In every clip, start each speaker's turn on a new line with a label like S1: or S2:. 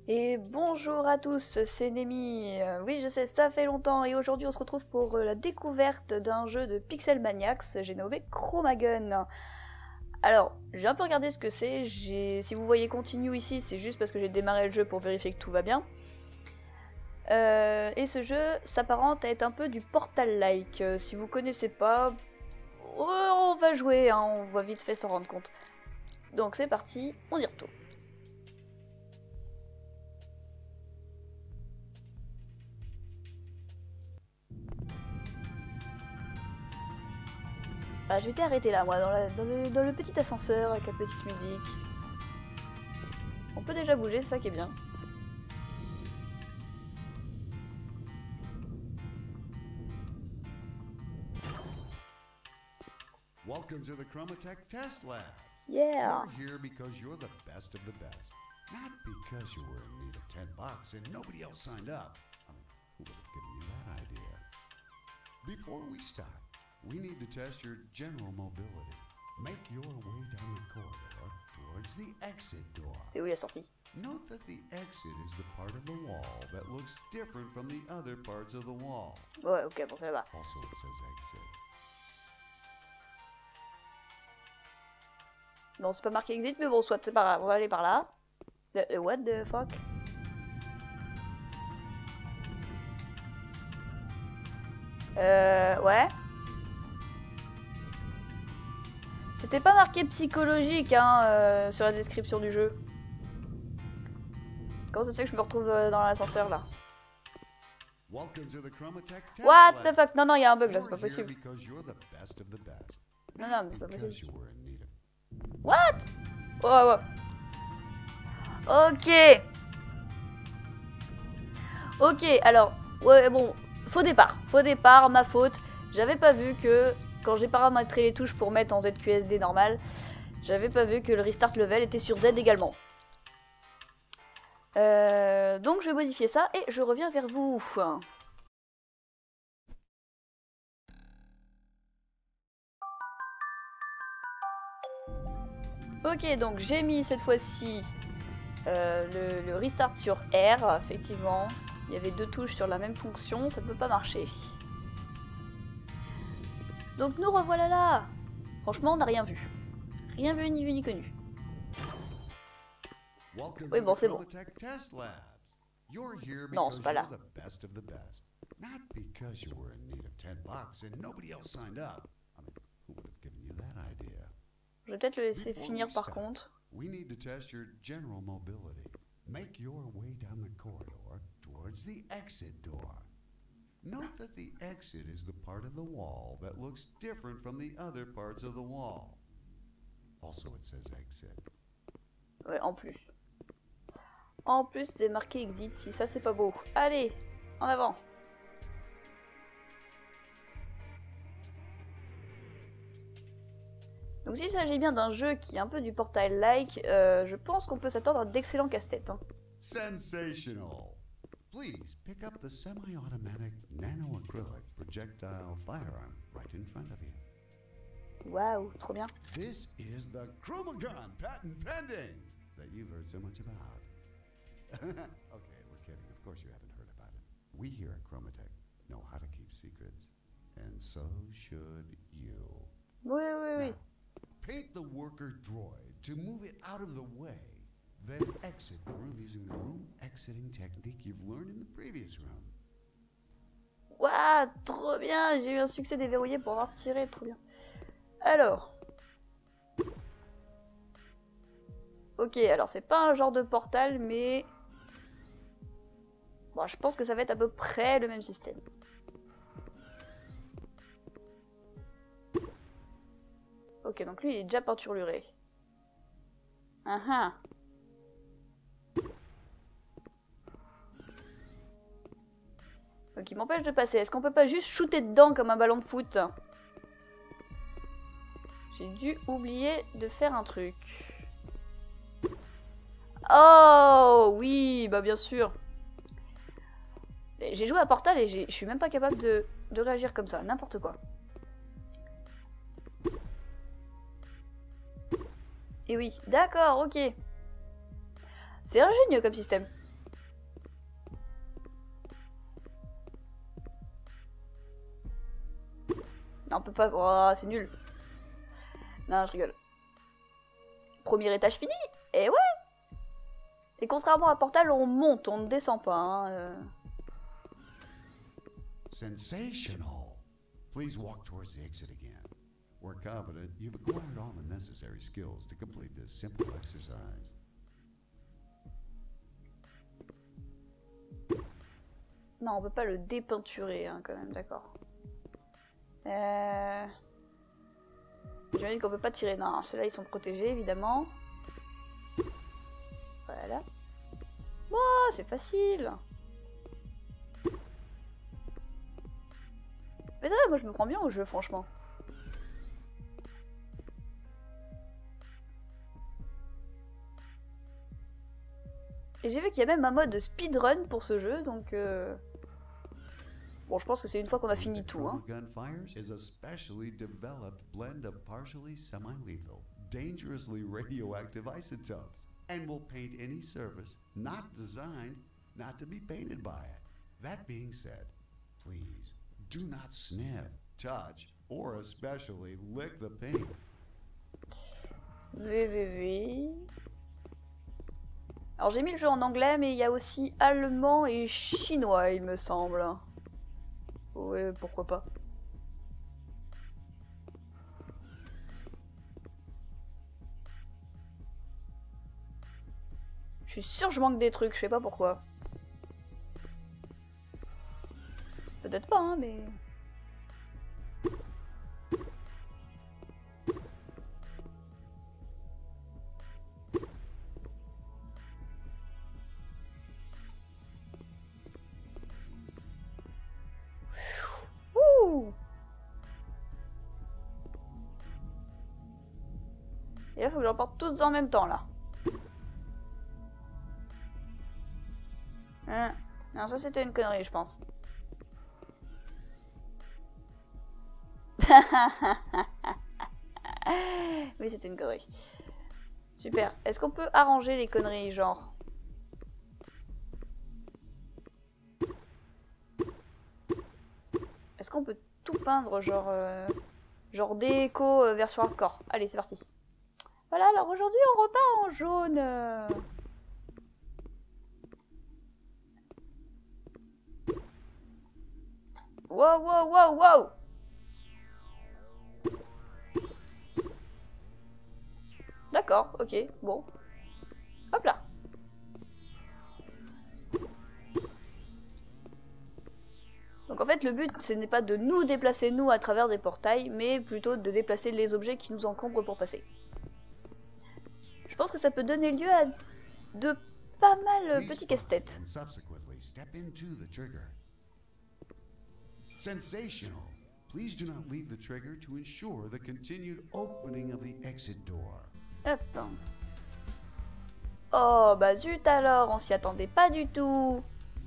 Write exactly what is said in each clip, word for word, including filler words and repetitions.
S1: Et bonjour à tous, c'est Nemi. Euh, oui, je sais, ça fait longtemps et aujourd'hui on se retrouve pour euh, la découverte d'un jeu de Pixel Maniacs, j'ai nommé Chromagun. Alors, j'ai un peu regardé ce que c'est, si vous voyez continue ici, c'est juste parce que j'ai démarré le jeu pour vérifier que tout va bien. Euh, et ce jeu s'apparente à être un peu du Portal-like. Euh, si vous connaissez pas, oh, on va jouer, hein, on va vite fait s'en rendre compte. Donc c'est parti, on y retourne. Voilà, je m'étais arrêtée là, moi, dans, la, dans, le, dans le petit ascenseur avec la petite musique. On peut déjà bouger, c'est ça qui est bien.
S2: Welcome to the Chromatech Test Lab.
S1: Yeah.
S2: You're here because you're the best of the best. Not because you were in need of ten bucks and nobody else signed up. I mean, who would have given you that idea? Before we start, we need to test your general mobility. Make your way down the corridor towards the exit door.
S1: C'est où la sortie?
S2: Note that the exit is the part of the wall that looks different from the other parts of the wall.
S1: Ouais, ok, bon, c'est là-bas.
S2: Also, it says exit.
S1: Non, c'est pas marqué exit, mais bon, soit c'est pas grave, on va aller par là. The, the what the fuck? Euh, ouais. C'était pas marqué psychologique, hein, euh, sur la description du jeu. Comment ça se fait que je me retrouve euh, dans l'ascenseur, là? What the fuck? Non, non, il y a un bug, là, c'est pas possible. Non, non, mais c'est pas possible. What? Oh, ouais. Ok. Ok, alors, ouais, bon, faux départ. Faux départ, ma faute. J'avais pas vu que, quand j'ai paramétré les touches pour mettre en Z Q S D normal, j'avais pas vu que le restart level était sur Z également. Euh, donc je vais modifier ça et je reviens vers vous. Ok, donc j'ai mis cette fois-ci euh, le, le restart sur R, effectivement. Il y avait deux touches sur la même fonction, ça ne peut pas marcher. Donc nous revoilà là. Franchement, on n'a rien vu. Rien vu, ni vu, ni connu. Oui, bon, c'est bon. Non, c'est pas là. Je vais peut-être le laisser finir par contre.
S2: We need to test your general mobility. Make your way down the corridor towards the exit door. Note that the exit is the part of the wall that looks different from the other parts of the wall. Also, it says exit.
S1: Ouais, en plus. En plus, c'est marqué exit. Si ça, c'est pas beau. Allez, en avant. Donc s'il s'agit bien d'un jeu qui est un peu du Portal-like, euh, je pense qu'on peut s'attendre à d'excellents casse-têtes. Hein.
S2: Sensational! Please pick up the semi-automatic nano-acrylic projectile firearm right in front of you.
S1: Waouh, trop bien.
S2: This is the Chromagun patent pending that you've heard so much about. Okay, we're kidding. Of course you haven't heard about it. We here at Chromatech know how to keep secrets, and so should you.
S1: Oui, oui, oui.
S2: Now, paint the worker droid to move it out of the way, then exit the room using the room exiting technique you've learned in the previous room.
S1: Waouh, trop bien. J'ai eu un succès déverrouillé pour avoir tiré, trop bien. Alors. Ok, alors c'est pas un genre de portal, mais... Bon, je pense que ça va être à peu près le même système. Ok, donc lui, il est déjà peinturluré. Ah ah. Donc il m'empêche de passer. Est-ce qu'on peut pas juste shooter dedans comme un ballon de foot? J'ai dû oublier de faire un truc. Oh oui, bah bien sûr. J'ai joué à Portal et je suis même pas capable de, de réagir comme ça, n'importe quoi. Et oui, d'accord, ok. C'est ingénieux comme système. Non, on peut pas... Oh, c'est nul. Non, je rigole. Premier étage fini. Et ouais. Et contrairement à Portal, on monte, on ne descend pas. Hein. Euh...
S2: Sensational. Please walk towards the exit again. We're confident you've acquired all the necessary skills to complete this simple exercise.
S1: Non, on peut pas le dépeinturer, hein, quand même, d'accord. Euh... J'imagine qu'on peut pas tirer. Non, ceux-là, ils sont protégés, évidemment. Voilà. Oh, c'est facile. Mais ça va, moi, je me prends bien au jeu, franchement. Et j'ai vu qu'il y a même un mode speedrun pour ce jeu, donc... Euh... Bon, je pense que c'est une fois qu'on a fini tout, hein.
S2: Gunfires is a specially developed blend of partially semi-lethal, dangerously radioactive isotopes, and will paint any surface not designed not to be painted by it. That being said, please do not sniff, touch, or especially lick the paint.
S1: Oui, oui, oui. Alors j'ai mis le jeu en anglais, mais il y a aussi allemand et chinois, il me semble. Ouais, pourquoi pas. Je suis sûre que je manque des trucs, je sais pas pourquoi. Peut-être pas, hein, mais... Et là, il faut que j'en porte tous en même temps, là. Hein. Non, ça, c'était une connerie, je pense. Oui, c'était une connerie. Super. Est-ce qu'on peut arranger les conneries, genre? Est-ce qu'on peut tout peindre, genre... Euh, genre déco euh, version hardcore? Allez, c'est parti. Voilà, alors aujourd'hui, on repart en jaune. Wow, wow, wow, wow. D'accord, ok, bon. Hop là. Donc en fait, le but, ce n'est pas de nous déplacer, nous, à travers des portails, mais plutôt de déplacer les objets qui nous encombrent pour passer. Je pense que ça peut donner lieu à de pas mal petits casse-têtes.
S2: Sensational. Please do not leave the trigger to ensure the continued opening of the exit door.
S1: Hop. Oh bah zut alors, on s'y attendait pas du tout.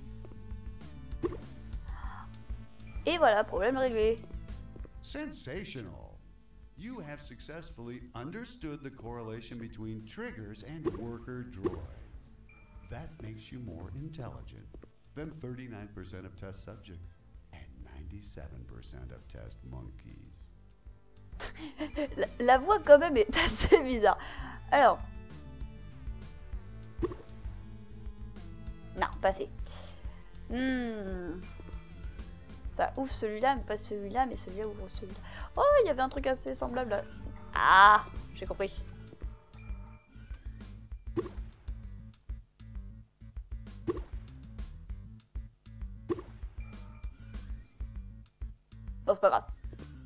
S1: Et voilà, problème réglé.
S2: Sensational. You have successfully understood the correlation between triggers and worker droids. That makes you more intelligent than thirty-nine percent of test subjects and ninety-seven percent of test monkeys.
S1: la, la voix quand même est assez bizarre. Alors. Non, pas assez. Hmm. Ça ouvre celui-là, mais pas celui-là, mais celui-là ouvre celui-là. Oh, il y avait un truc assez semblable là. Ah, j'ai compris. Non, c'est pas grave.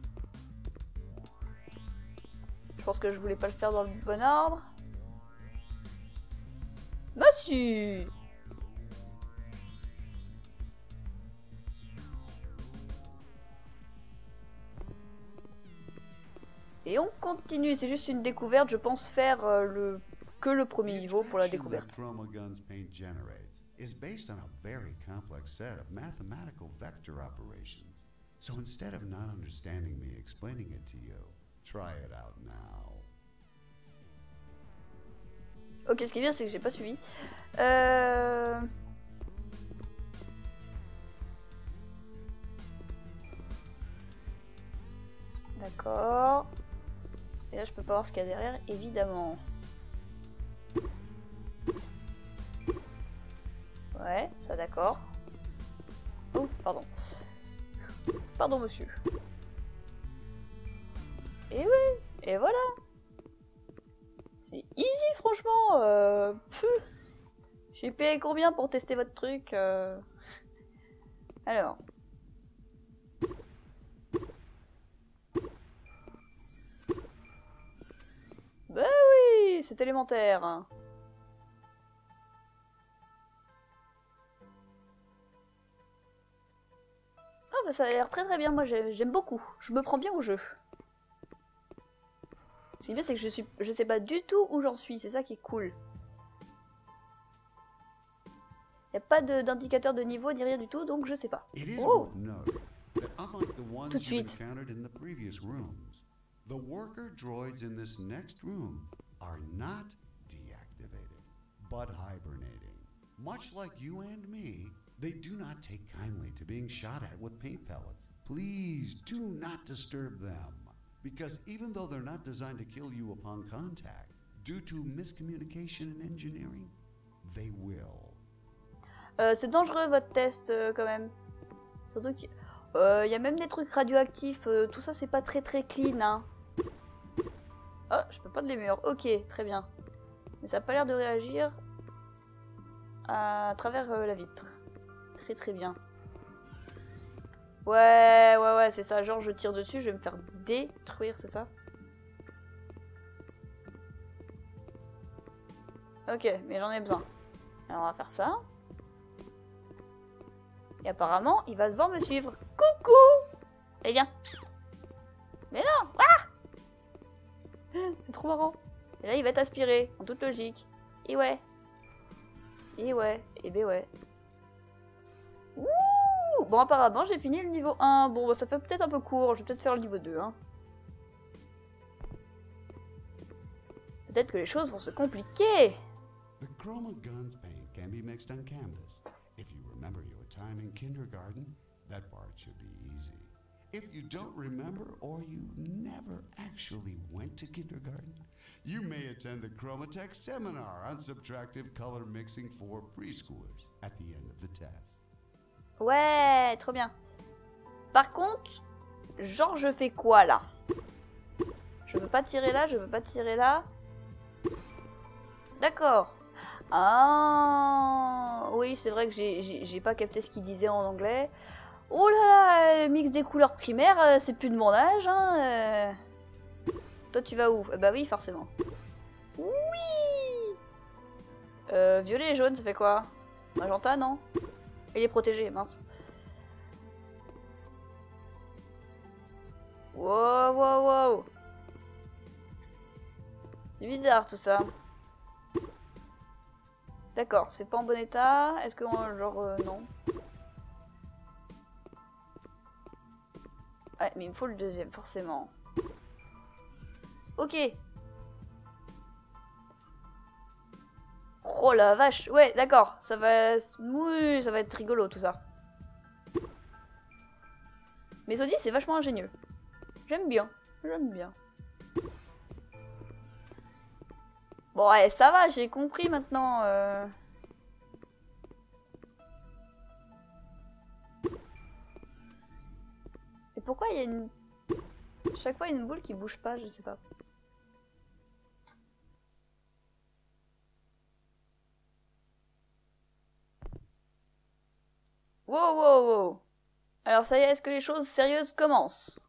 S1: Je pense que je voulais pas le faire dans le bon ordre. Bah si. Et on continue, c'est juste une découverte, je pense faire euh, le que le premier niveau pour la découverte.
S2: Is based on a very complex set of mathematical vector operations. So instead of not understanding me explaining it to you, try it out now.
S1: Ok, ce qui est bien, c'est que j'ai pas suivi. Euh... D'accord. Et là, je peux pas voir ce qu'il y a derrière, évidemment. Ouais, ça d'accord. Oh, pardon. Pardon, monsieur. Et oui, et voilà. C'est easy, franchement. Euh, J'ai payé combien pour tester votre truc euh... Alors. Bah oui, c'est élémentaire. Ah bah ça a l'air très très bien, moi j'aime beaucoup. Je me prends bien au jeu. Ce qui est bien, c'est que je suis, je sais pas du tout où j'en suis, c'est ça qui est cool. Y a pas d'indicateur de, de niveau ni rien du tout, donc je sais pas. Oh! Tout de suite.
S2: The worker droids in this next room are not deactivated, but hibernating. Much like you and me, they do not take kindly to being shot at with paint pellets. Please do not disturb them, because even though they're not designed to kill you upon contact, due to miscommunication in engineering, they will.
S1: Euh, c'est dangereux votre test euh, quand même. Surtout qu'il euh, y a même des trucs radioactifs, euh, tout ça c'est pas très très clean, hein. Oh, je peux pas de les murs. Ok, très bien. Mais ça a pas l'air de réagir à travers euh, la vitre. Très très bien. Ouais, ouais, ouais, c'est ça. Genre, je tire dessus, je vais me faire détruire, c'est ça? Ok, mais j'en ai besoin. Alors, on va faire ça. Et apparemment, il va devoir me suivre. Coucou! Allez, viens. Mais non! Ah! C'est trop marrant. Et là, il va être aspiré, en toute logique. Et ouais. Et ouais. Et ben ouais. Ouh! Bon, apparemment, j'ai fini le niveau un. Bon, ça fait peut-être un peu court. Je vais peut-être faire le niveau deux. Hein. Peut-être que les choses vont se compliquer.
S2: The Chroma Guns paint can be mixed on canvas. If you remember your time in kindergarten, that part should be easy. If you don't remember or you never actually went to kindergarten, you may attend the Chromatech seminar on subtractive color mixing for preschoolers at the end of the test.
S1: Ouais, trop bien. Par contre, genre je fais quoi là? Je veux pas tirer là, je veux pas tirer là. D'accord. Ah oui, c'est vrai que j'ai pas capté ce qu'il disait en anglais. Oh là là, mix des couleurs primaires, c'est plus de mon âge. Hein, euh... Toi, tu vas où? Bah oui, forcément. Oui. euh, Violet et jaune, ça fait quoi? Magenta, non? Il est protégé, mince. Wow, wow, wow. C'est bizarre tout ça. D'accord, c'est pas en bon état. Est-ce que, genre, euh, non? Ouais, mais il me faut le deuxième, forcément. Ok. Oh la vache. Ouais, d'accord. Ça va... Oui, ça va être rigolo, tout ça. Mais Zodi, c'est vachement ingénieux. J'aime bien. J'aime bien. Bon, ouais, ça va, j'ai compris maintenant. Euh... Et pourquoi il y a une... Chaque fois, il y a une boule qui bouge pas, je sais pas. Wow, wow, wow. Alors ça y est, est-ce que les choses sérieuses commencent?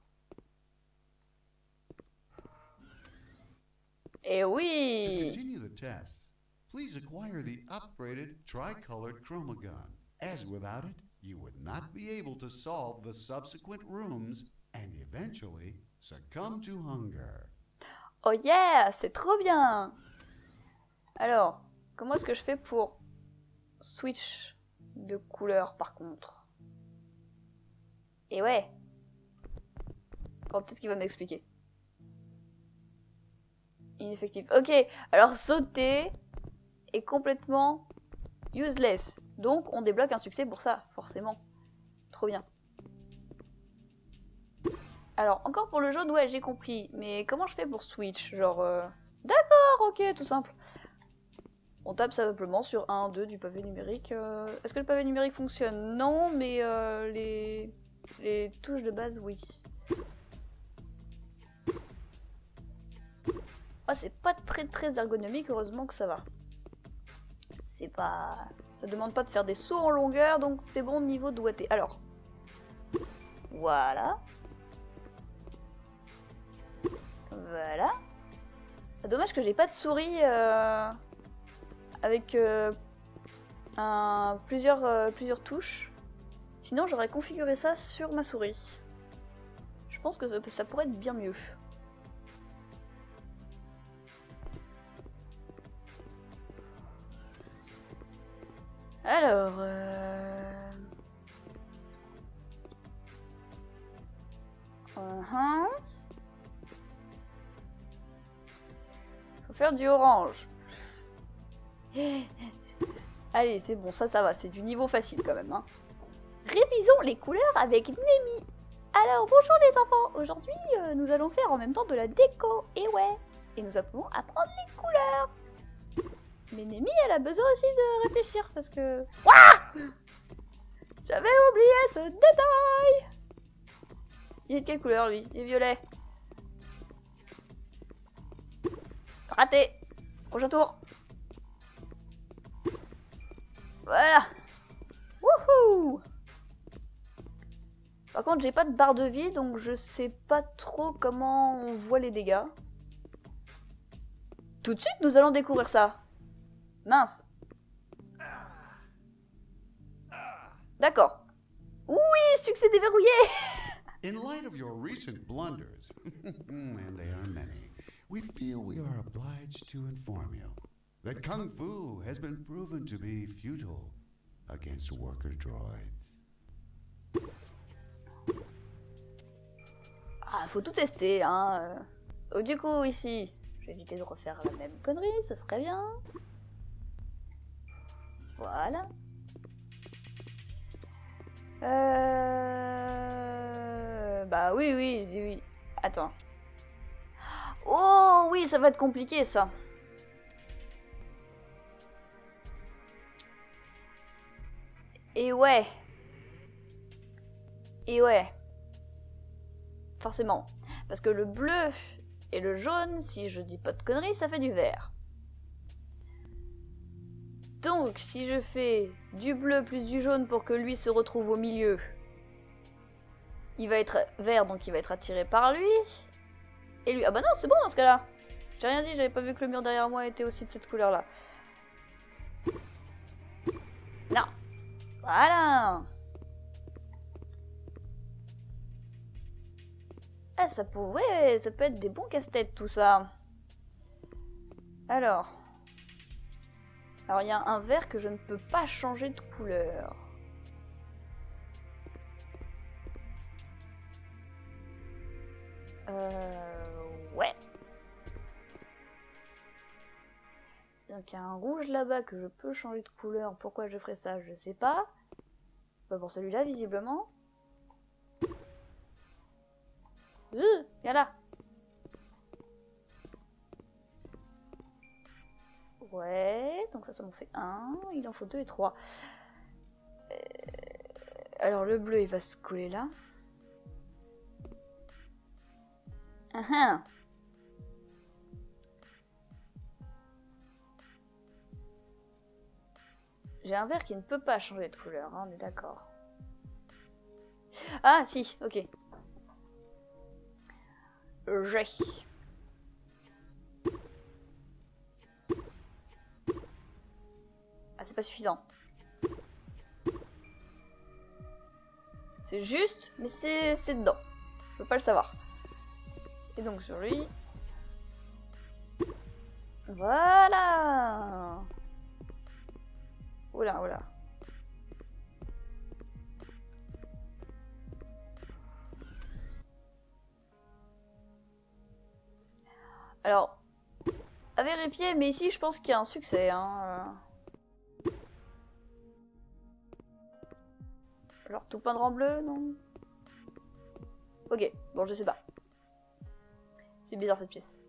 S1: Eh oui!
S2: To continue the tests, please acquire the upgraded tri-colored chromagun, as without it, you would not be able to solve the subsequent rooms and eventually succumb to hunger.
S1: Oh yeah, c'est trop bien! Alors, comment est-ce que je fais pour switch de couleur par contre? Et ouais! Bon, peut-être qu'il va m'expliquer. Ineffectif. Ok, alors sauter est complètement useless. Donc on débloque un succès pour ça, forcément. Trop bien. Alors, encore pour le jaune, ouais, j'ai compris. Mais comment je fais pour switch? Genre... Euh... D'accord, ok, tout simple. On tape simplement sur un, deux du pavé numérique. Euh... Est-ce que le pavé numérique fonctionne? Non, mais euh, les... les touches de base, oui. Ah, c'est pas très très ergonomique, heureusement que ça va. C'est pas... Ça demande pas de faire des sauts en longueur, donc c'est bon niveau doigté. Alors... Voilà. Voilà. Dommage que j'ai pas de souris euh, avec euh, un, plusieurs, euh, plusieurs touches. Sinon j'aurais configuré ça sur ma souris. Je pense que ça, ça pourrait être bien mieux. Alors... Euh... Uh-huh. Faut faire du orange. Allez, c'est bon, ça, ça va. C'est du niveau facile quand même. Hein. Révisons les couleurs avec Nemi. Alors, bonjour les enfants. Aujourd'hui, euh, nous allons faire en même temps de la déco. Et ouais. Et nous allons apprendre les couleurs. Mais Nemi, elle a besoin aussi de réfléchir parce que... Ouah, j'avais oublié ce détail. Il est de quelle couleur, lui? Il est violet. Raté. Prochain tour. Voilà. Wouhou. Par contre, j'ai pas de barre de vie, donc je sais pas trop comment on voit les dégâts. Tout de suite, nous allons découvrir ça. Mince. D'accord. Oui, succès déverrouillé.
S2: In light of your recent blunders, and they are many, we feel we are obliged to inform you that Kung Fu has been proven to be futile against worker droids.
S1: Ah, faut tout tester, hein. Oh, du coup, ici, je vais éviter de refaire la même connerie, ce serait bien. Voilà. Euh... Bah oui, oui, oui, oui. Attends. Oh oui, ça va être compliqué, ça. Et ouais. Et ouais. Forcément. Parce que le bleu et le jaune, si je dis pas de conneries, ça fait du vert. Donc, si je fais du bleu plus du jaune pour que lui se retrouve au milieu, il va être vert, donc il va être attiré par lui. Et lui... Ah bah non, c'est bon dans ce cas-là. J'ai rien dit, j'avais pas vu que le mur derrière moi était aussi de cette couleur-là. Non. Voilà. Ah, ça pourrait... Ça peut être des bons casse-têtes, tout ça. Alors... Alors, il y a un vert que je ne peux pas changer de couleur. Euh... Ouais. Donc, il y a un rouge là-bas que je peux changer de couleur. Pourquoi je ferais ça, je sais pas. Pas pour celui-là, visiblement. Euh, viens là. Ouais, donc ça, ça m'en fait un. Il en faut deux et trois. Euh, alors, le bleu, il va se coller là. Uh -huh. J'ai un vert qui ne peut pas changer de couleur, hein, on est d'accord. Ah, si, ok. J'ai... Ah, c'est pas suffisant. C'est juste, mais c'est dedans. Je peux pas le savoir. Et donc sur lui... Voilà. Oula, oula. Alors, à vérifier, mais ici je pense qu'il y a un succès, hein. Alors tout peindre en bleu, non? Ok, bon je sais pas. C'est bizarre cette pièce.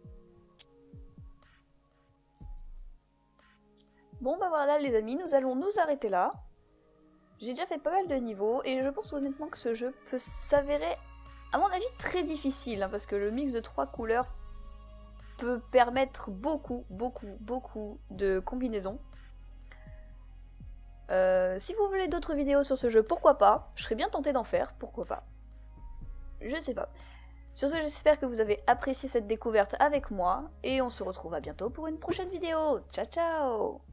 S1: Bon bah voilà les amis, nous allons nous arrêter là. J'ai déjà fait pas mal de niveaux et je pense honnêtement que ce jeu peut s'avérer, à mon avis, très difficile, hein, parce que le mix de trois couleurs peut permettre beaucoup, beaucoup, beaucoup de combinaisons. Euh, si vous voulez d'autres vidéos sur ce jeu, pourquoi pas? Je serais bien tentée d'en faire, pourquoi pas? Je sais pas. Sur ce, j'espère que vous avez apprécié cette découverte avec moi, et on se retrouve à bientôt pour une prochaine vidéo. Ciao ciao!